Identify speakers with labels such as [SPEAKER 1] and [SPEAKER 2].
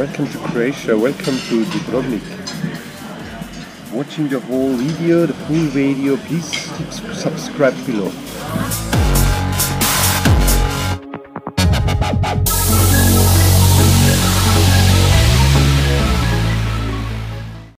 [SPEAKER 1] welcome to Croatia, welcome to Dubrovnik. Watching the whole video, the full video, please subscribe below.